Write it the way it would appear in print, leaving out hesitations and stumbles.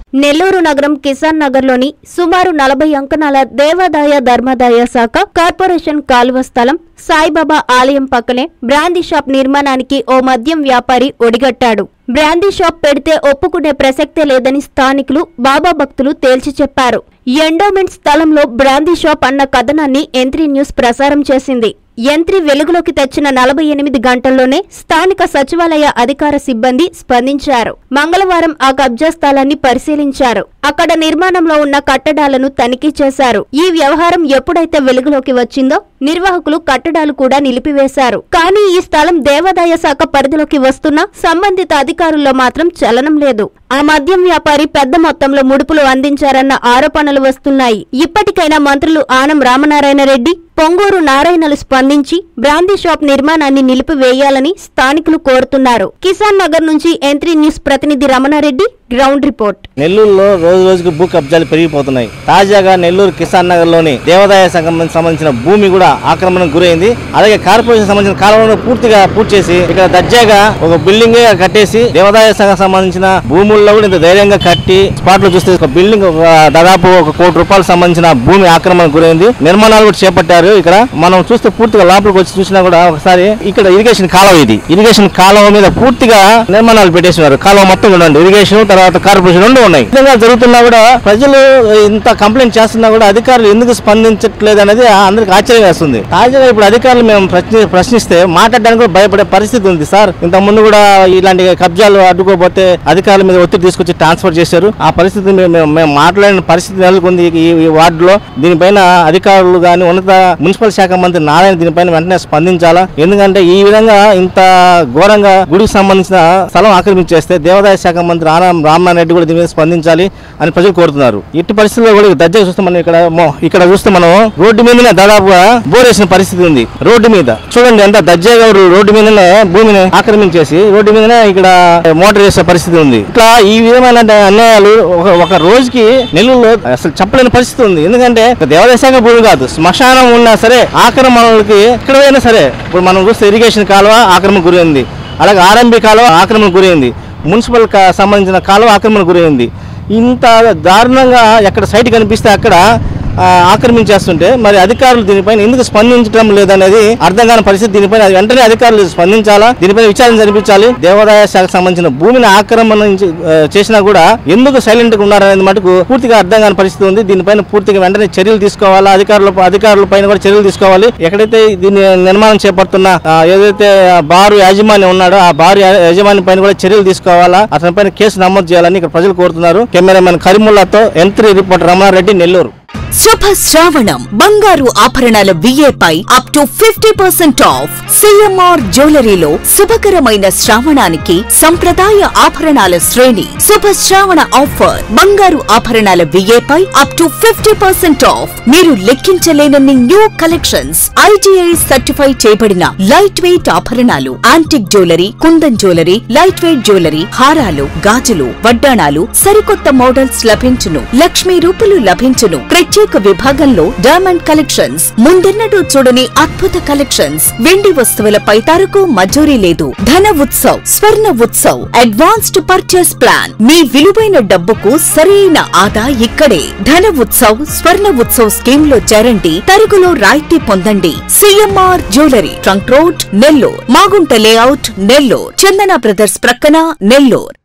నెల్లూరు నగరం కిసాన్ నగర్లోని సుమారు 40 అంకణాల దేవాదాయ ధర్మాదాయ శాఖ కార్పొరేషన్ కాలువ స్థలం సాయిబాబా ఆలయం పక్కనే బ్రాందీ షాప్ నిర్మాణానికి ఓ మద్యం వ్యాపారి ఒడిగట్టాడు. బ్రాందీ షాప్ పెడితే ఒప్పుకునే ప్రసక్తే లేదని స్థానికులు బాబా భక్తులు తేల్చి చెప్పారు. ఎండోమెంట్ స్థలంలో బ్రాందీ షాప్ అన్న కథనాన్ని ఎంత్రీ న్యూస్ ప్రసారం చేసింది. ఎంత్రీ వెలుగులోకి తెచ్చిన 48 గంటల్లోనే స్థానిక సచివాలయ అధికార సిబ్బంది స్పందించారు. మంగళవారం ఆ కబ్జా స్థలాన్ని పరిశీలించారు. అక్కడ నిర్మాణంలో ఉన్న కట్టడాలను తనిఖీ చేశారు. ఈ వ్యవహారం ఎప్పుడైతే వెలుగులోకి వచ్చిందో నిర్వాహకులు కట్టడాలు కూడా నిలిపివేశారు. కానీ ఈ స్థలం దేవాదాయ శాఖ పరిధిలోకి వస్తున్నా సంబంధిత అధికారుల్లో మాత్రం చలనం లేదు. ఆ మద్యం వ్యాపారి పెద్ద మొత్తంలో ముడుపులు అందించారన్న ఆరోపణలు వస్తున్నాయి. ఇప్పటికైనా మంత్రులు ఆనం రామనారాయణ రెడ్డి, పొంగూరు నారాయణలు స్పందించి బ్రాందీ షాప్ నిర్మాణాన్ని నిలిపివేయాలని స్థానికులు కోరుతున్నారు. కిసాన్ నగర్ నుంచి ఎంత్రీ న్యూస్ ప్రతినిధి రమణారెడ్డి, గ్రౌండ్ రిపోర్ట్. నెల్లూరులో రోజు రోజుకు భూ కబ్జాలు పెరిగిపోతున్నాయి. తాజాగా నెల్లూరు కిసాన్ నగర్ లోని దేవాదాయ సంఘం సంబంధించిన భూమి కూడా ఆక్రమణకు గురైంది. అలాగే కార్పొరేషన్ సంబంధించిన కాలువలను పూర్తి చేసి ఇక్కడ దర్జాగా ఒక బిల్డింగ్ కట్టేసి దేవాదాయ సంఘం సంబంధించిన భూముల్లో కూడా ఇంత ధైర్యంగా కట్టి స్పాట్ లో చూస్తే ఒక బిల్డింగ్ దాదాపు ₹1 కోటి సంబంధించిన భూమి ఆక్రమణకు గురైంది. నిర్మాణాలు కూడా చేపట్టారు. ఇక్కడ మనం చూస్తే పూర్తిగా లోపలికి వచ్చి చూసినా కూడా ఒకసారి ఇక్కడ ఇరిగేషన్ కాలువ, ఇది ఇరిగేషన్ కాలువ మీద పూర్తిగా నిర్మాణాలు పెట్టేసినారు. కాలువ మొత్తం చూడండి, ఇరిగేషన్ తర్వాత కార్పొరేషన్ రెండు ఉన్నాయి. విధంగా జరుగుతున్నా కూడా ప్రజలు ఇంత కంప్లైంట్ చేస్తున్నా కూడా అధికారులు ఎందుకు స్పందించట్లేదు అనేది అందరికి ఆశ్చర్యం వేస్తుంది. తాజాగా ఇప్పుడు అధికారులు మేము ప్రశ్నిస్తే మాట్లాడడానికి కూడా భయపడే పరిస్థితి ఉంది. సార్, ఇంత ముందు కూడా ఇలాంటి కబ్జాలు అడ్డుకోకపోతే అధికారుల మీద ఒత్తిడి తీసుకొచ్చి ట్రాన్స్ఫర్ చేశారు. ఆ పరిస్థితి మేము మాట్లాడిన పరిస్థితి నెలకొంది ఈ వార్డులో. దీనిపైన అధికారులు గాని ఉన్నత మున్సిపల్ శాఖ మంత్రి నారాయణ దీనిపైన వెంటనే స్పందించాలా. ఎందుకంటే ఈ విధంగా ఇంత ఘోరంగా గుడికి సంబంధించిన స్థలం ఆక్రమించేస్తే దేవాదాయ శాఖ మంత్రి రామనారాయణ రెడ్డి కూడా దీని మీద స్పందించాలి అని ప్రజలు కోరుతున్నారు. ఇట్టి పరిస్థితుల్లో కూడా దర్జాగా చూస్తే మనం ఇక్కడ చూస్తే మనం రోడ్డు మీదనే దాదాపుగా బోరేసిన పరిస్థితి ఉంది. రోడ్డు మీద చూడండి ఎంత దర్జాగా రోడ్డు మీదనే భూమిని ఆక్రమించేసి రోడ్డు మీదనే ఇక్కడ మోటార్ వేసే పరిస్థితి ఉంది. ఇట్లా ఈ విధమైన అన్యాయాలు ఒక రోజుకి నెల్లూరులో అసలు చెప్పలేని పరిస్థితి ఉంది. ఎందుకంటే దేవాదాయ శాఖ భూమి కాదు, శ్మశానం ఉన్నా సరే ఆక్రమణలకి ఎక్కడైనా సరే ఇప్పుడు మనం చూస్తే ఇరిగేషన్ కాలువ ఆక్రమణకు గురైంది, అలాగే ఆర్ఎంబి కాలువ ఆక్రమణకు గురైంది, మున్సిపల్ సంబంధించిన కాలువ ఆక్రమణకు గురైంది. ఇంత దారుణంగా ఎక్కడ సైట్ కనిపిస్తే అక్కడ ఆక్రమించేస్తుంటే మరి అధికారులు దీనిపైన ఎందుకు స్పందించడం లేదనేది అర్థం కాని పరిస్థితి. దీనిపైన వెంటనే అధికారులు స్పందించాలా, దీనిపైన విచారణ జరిపించాలి. దేవాదాయ శాఖకు సంబంధించిన భూమిని ఆక్రమణ చేసినా కూడా ఎందుకు సైలెంట్ గా ఉన్నారనేది మటుకు పూర్తిగా అర్థం కాని పరిస్థితి ఉంది. దీనిపైన పూర్తిగా వెంటనే చర్యలు తీసుకోవాలా, అధికారుల పైన కూడా చర్యలు తీసుకోవాలి. ఎక్కడైతే దీన్ని నిర్మాణం చేపడుతున్న ఏదైతే బారు యాజమాన్యం ఉన్నాడో ఆ బారు యాజమాన్యం పైన కూడా చర్యలు తీసుకోవాలా, అతని పైన కేసు నమోదు చేయాలని ఇక్కడ ప్రజలు కోరుతున్నారు. కెమెరామెన్ కరీముల్లాతో ఎంత్రీ రిపోర్టర్ రమణారెడ్డి, నెల్లూరు. శుభ శ్రావణం బంగారు ఆభరణాల విఏపై అప్ టు 50% ఆఫ్. సిఎంఆర్ జ్యువెలరీలో శుభకరమైన శ్రావణానికి సంప్రదాయ ఆభరణాల శ్రేణి. శుభ శ్రావణ ఆఫర్ బంగారు ఆభరణాల విఏపై అప్ టు 50% ఆఫ్. మీరు లెక్కించలేనన్ని న్యూ కలెక్షన్స్, IGI సర్టిఫై చేయబడిన లైట్ వెయిట్ ఆభరణాలు, antique jewellery, Kundan jewellery, light weight jewellery, హారాలు, గాజులు, వడ్డాణాలు, సరికొత్త మోడల్స్ లభించును. లక్ష్మీ రూపులు లభించును. ప్రత్యేక విభాగంలో డైమండ్ కలెక్షన్స్, ముందెన్నడూ చూడని అద్భుత కలెక్షన్స్. వెండి వస్తువులపై తరకు మజూరీ లేదు. Dhana Utsav, Swarna Utsav, advanced purchase plan. మీ విలువైన డబ్బుకు సరైన ఆదా ఇక్కడే. ధన ఉత్సవ్, స్వర్ణ ఉత్సవ్ స్కీమ్ లో చేరండి. తరుగులో రాయితీ పొందండి. CMR jewellery, trunk road, Nellore. Magunta layout, Nellore. Chandana brothers ప్రక్కన, నెల్లూరు.